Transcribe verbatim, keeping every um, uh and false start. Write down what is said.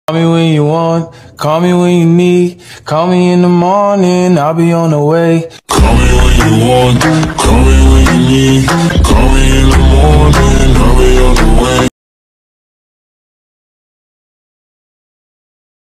Call me when you want, call me when you need. Call me in the morning, I'll be on the way. Call me when you want, call me when